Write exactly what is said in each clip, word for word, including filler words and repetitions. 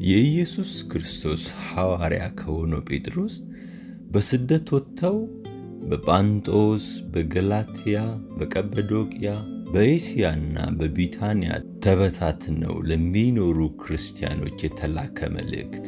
የኢየሱስ ክርስቶስ ሐዋርያ ከሆነው ጴጥሮስ በስደት ወጥተው በጳንጦስ፣ በገላትያ፣ በቀጰዶቅያ፣ በእስያና በቢታንያ ተበታትነው ለሚኖሩ ክርስቲያኖች የተላከ መልእክት።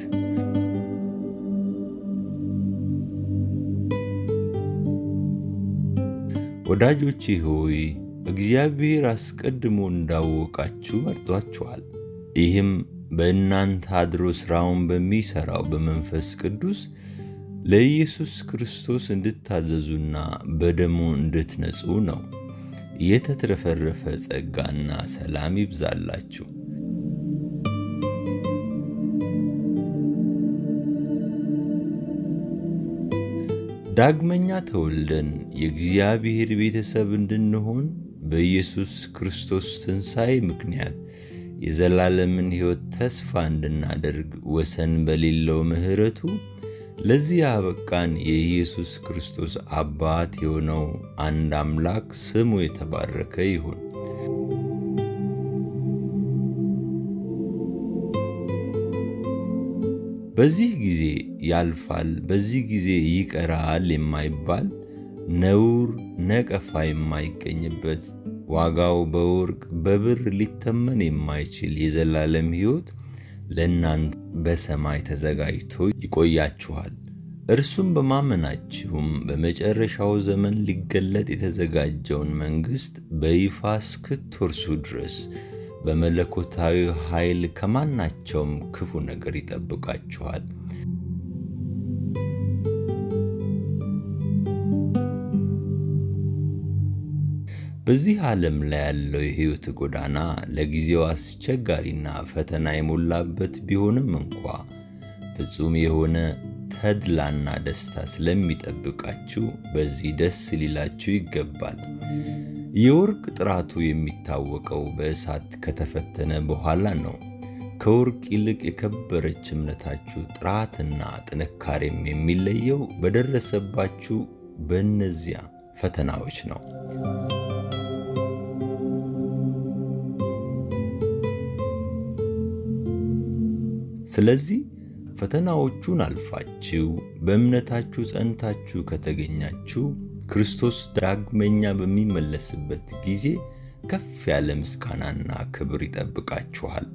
ወዳጆቼ ሆይ እግዚአብሔር አስቀድሞ እንዳወቃችሁ መርጧችኋል። ይህም በእናንተ አድሮ ሥራውን በሚሠራው በመንፈስ ቅዱስ ለኢየሱስ ክርስቶስ እንድታዘዙና በደሙ እንድትነጹ ነው። የተትረፈረፈ ጸጋና ሰላም ይብዛላችሁ። ዳግመኛ ተወልደን የእግዚአብሔር ቤተሰብ እንድንሆን በኢየሱስ ክርስቶስ ትንሣኤ ምክንያት የዘላለምን ሕይወት ተስፋ እንድናደርግ ወሰን በሌለው ምሕረቱ ለዚህ አበቃን የኢየሱስ ክርስቶስ አባት የሆነው አንድ አምላክ ስሙ የተባረከ ይሁን። በዚህ ጊዜ ያልፋል፣ በዚህ ጊዜ ይቀራል የማይባል ነውር ነቀፋ የማይገኝበት ዋጋው በወርቅ በብር ሊተመን የማይችል የዘላለም ሕይወት ለእናንተ በሰማይ ተዘጋጅቶ ይቆያችኋል። እርሱም በማመናችሁም በመጨረሻው ዘመን ሊገለጥ የተዘጋጀውን መንግሥት በይፋ እስክትወርሱ ድረስ በመለኮታዊ ኃይል ከማናቸውም ክፉ ነገር ይጠብቃችኋል። በዚህ ዓለም ላይ ያለው የሕይወት ጎዳና ለጊዜው አስቸጋሪና ፈተና የሞላበት ቢሆንም እንኳ ፍጹም የሆነ ተድላና ደስታ ስለሚጠብቃችሁ በዚህ ደስ ሊላችሁ ይገባል። የወርቅ ጥራቱ የሚታወቀው በእሳት ከተፈተነ በኋላ ነው። ከወርቅ ይልቅ የከበረች እምነታችሁ ጥራትና ጥንካሬም የሚለየው በደረሰባችሁ በእነዚያ ፈተናዎች ነው። ስለዚህ ፈተናዎቹን አልፋችሁ በእምነታችሁ ጸንታችሁ ከተገኛችሁ ክርስቶስ ዳግመኛ በሚመለስበት ጊዜ ከፍ ያለ ምስጋናና ክብር ይጠብቃችኋል።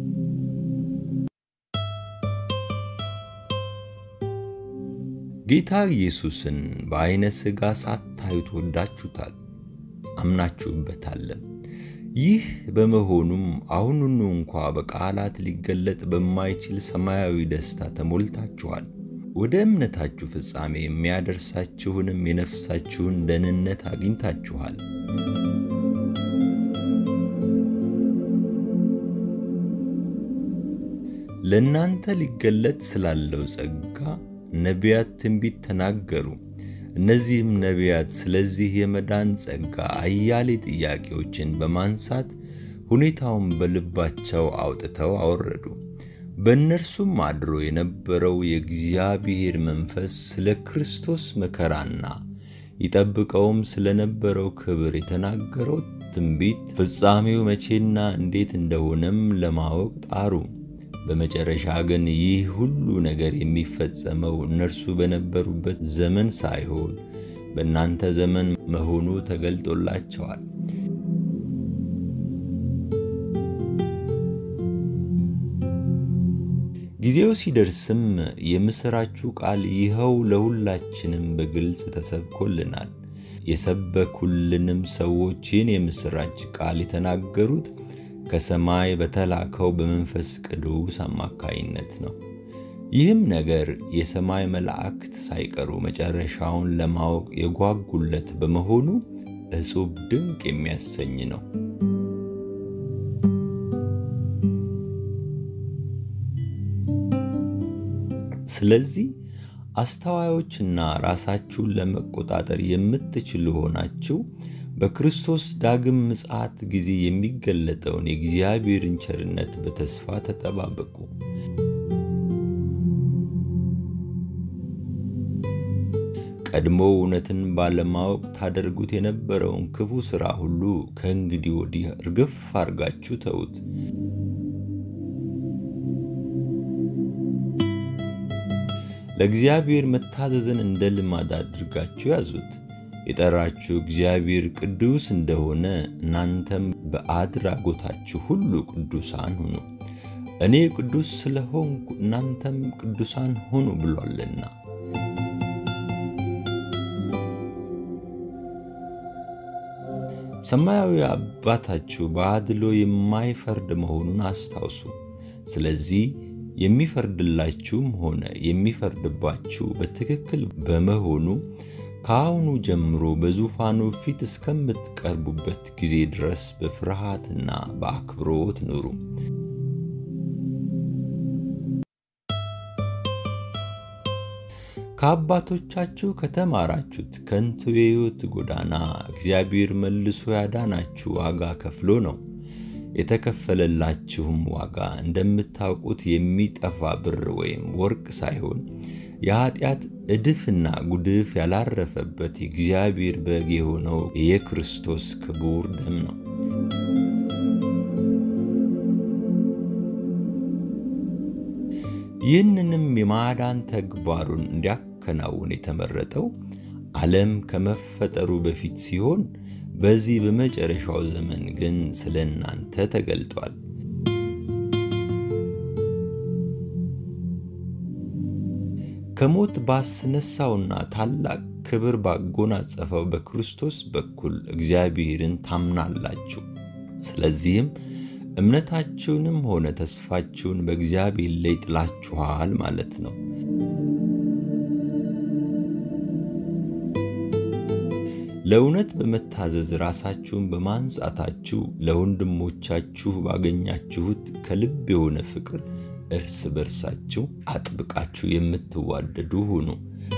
ጌታ ኢየሱስን በዓይነ ሥጋ ሳታዩት ወዳችሁታል፣ አምናችሁበታል። ይህ በመሆኑም አሁኑኑ እንኳ በቃላት ሊገለጥ በማይችል ሰማያዊ ደስታ ተሞልታችኋል። ወደ እምነታችሁ ፍጻሜ የሚያደርሳችሁንም የነፍሳችሁን ደህንነት አግኝታችኋል። ለእናንተ ሊገለጥ ስላለው ጸጋ ነቢያት ትንቢት ተናገሩ። እነዚህም ነቢያት ስለዚህ የመዳን ጸጋ አያሌ ጥያቄዎችን በማንሳት ሁኔታውን በልባቸው አውጥተው አወረዱ። በእነርሱም አድሮ የነበረው የእግዚአብሔር መንፈስ ስለ ክርስቶስ መከራና ይጠብቀውም ስለነበረው ክብር የተናገረው ትንቢት ፍጻሜው መቼና እንዴት እንደሆነም ለማወቅ ጣሩ። በመጨረሻ ግን ይህ ሁሉ ነገር የሚፈጸመው እነርሱ በነበሩበት ዘመን ሳይሆን በእናንተ ዘመን መሆኑ ተገልጦላቸዋል። ጊዜው ሲደርስም የምሥራችሁ ቃል ይኸው ለሁላችንም በግልጽ ተሰብኮልናል። የሰበኩልንም ሰዎች ይህን የምሥራች ቃል የተናገሩት ከሰማይ በተላከው በመንፈስ ቅዱስ አማካይነት ነው። ይህም ነገር የሰማይ መላእክት ሳይቀሩ መጨረሻውን ለማወቅ የጓጉለት በመሆኑ እጹብ ድንቅ የሚያሰኝ ነው። ስለዚህ አስተዋዮችና ራሳችሁን ለመቆጣጠር የምትችሉ ሆናችሁ በክርስቶስ ዳግም ምጽአት ጊዜ የሚገለጠውን የእግዚአብሔርን ቸርነት በተስፋ ተጠባበቁ። ቀድሞ እውነትን ባለማወቅ ታደርጉት የነበረውን ክፉ ሥራ ሁሉ ከእንግዲህ ወዲህ እርግፍ አድርጋችሁ ተዉት። ለእግዚአብሔር መታዘዝን እንደ ልማድ አድርጋችሁ ያዙት። የጠራችሁ እግዚአብሔር ቅዱስ እንደሆነ እናንተም በአድራጎታችሁ ሁሉ ቅዱሳን ሁኑ፣ እኔ ቅዱስ ስለሆንኩ እናንተም ቅዱሳን ሁኑ ብሏልና። ሰማያዊ አባታችሁ በአድሎ የማይፈርድ መሆኑን አስታውሱ። ስለዚህ የሚፈርድላችሁም ሆነ የሚፈርድባችሁ በትክክል በመሆኑ ከአሁኑ ጀምሮ በዙፋኑ ፊት እስከምትቀርቡበት ጊዜ ድረስ በፍርሃትና በአክብሮት ኑሩ። ከአባቶቻችሁ ከተማራችሁት ከንቱ የሕይወት ጎዳና እግዚአብሔር መልሶ ያዳናችሁ ዋጋ ከፍሎ ነው። የተከፈለላችሁም ዋጋ እንደምታውቁት የሚጠፋ ብር ወይም ወርቅ ሳይሆን የኃጢአት እድፍና ጉድፍ ያላረፈበት የእግዚአብሔር በግ የሆነው የክርስቶስ ክቡር ደም ነው። ይህንንም የማዳን ተግባሩን እንዲያከናውን የተመረጠው ዓለም ከመፈጠሩ በፊት ሲሆን በዚህ በመጨረሻው ዘመን ግን ስለ እናንተ ተገልጧል። ከሞት ባስነሳውና ታላቅ ክብር ባጎናጸፈው በክርስቶስ በኩል እግዚአብሔርን ታምናላችሁ። ስለዚህም እምነታችሁንም ሆነ ተስፋችሁን በእግዚአብሔር ላይ ጥላችኋል ማለት ነው። ለእውነት በመታዘዝ ራሳችሁን በማንጻታችሁ ለወንድሞቻችሁ ባገኛችሁት ከልብ የሆነ ፍቅር እርስ በርሳችሁ አጥብቃችሁ የምትዋደዱ ሁኑ።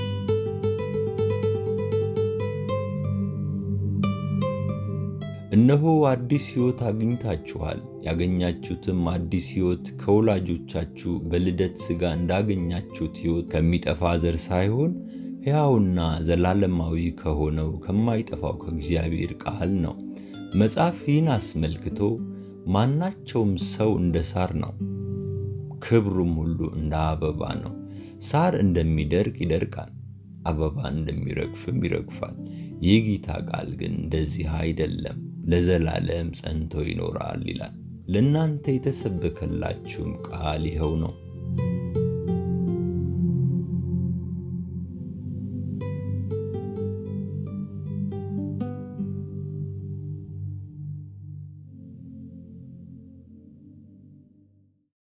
እነሆ አዲስ ሕይወት አግኝታችኋል። ያገኛችሁትም አዲስ ሕይወት ከወላጆቻችሁ በልደት ሥጋ እንዳገኛችሁት ሕይወት ከሚጠፋ ዘር ሳይሆን ሕያውና ዘላለማዊ ከሆነው ከማይጠፋው ከእግዚአብሔር ቃል ነው። መጽሐፍ ይህን አስመልክቶ ማናቸውም ሰው እንደ ሳር ነው፣ ክብሩም ሁሉ እንደ አበባ ነው። ሳር እንደሚደርቅ ይደርቃል፣ አበባ እንደሚረግፍም ይረግፋል። የጌታ ቃል ግን እንደዚህ አይደለም፣ ለዘላለም ጸንቶ ይኖራል ይላል። ለእናንተ የተሰበከላችሁም ቃል ይኸው ነው።